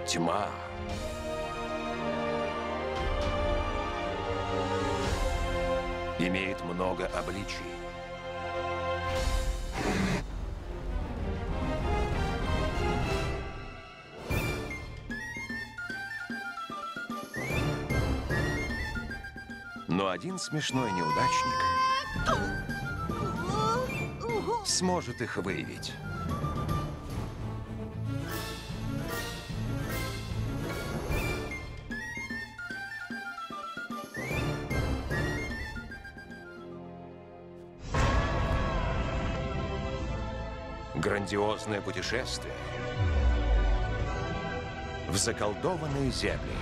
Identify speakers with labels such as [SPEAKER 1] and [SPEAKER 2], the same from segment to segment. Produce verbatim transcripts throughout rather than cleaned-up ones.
[SPEAKER 1] Тьма. Имеет много обличий. Но один смешной неудачник сможет их выявить. Грандиозное путешествие в заколдованные земли.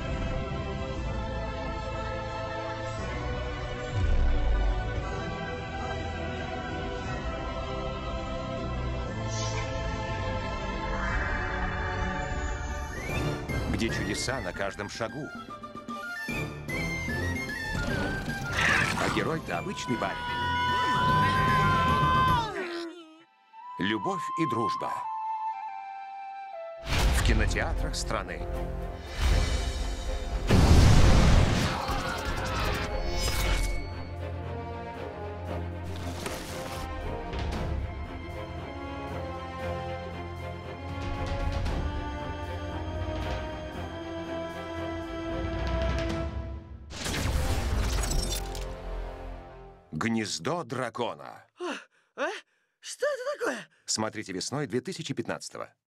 [SPEAKER 1] Где чудеса на каждом шагу. А герой-то обычный парень. Любовь и дружба. В кинотеатрах страны. Гнездо дракона.
[SPEAKER 2] А? Что это такое?
[SPEAKER 1] Смотрите весной две тысячи пятнадцатого.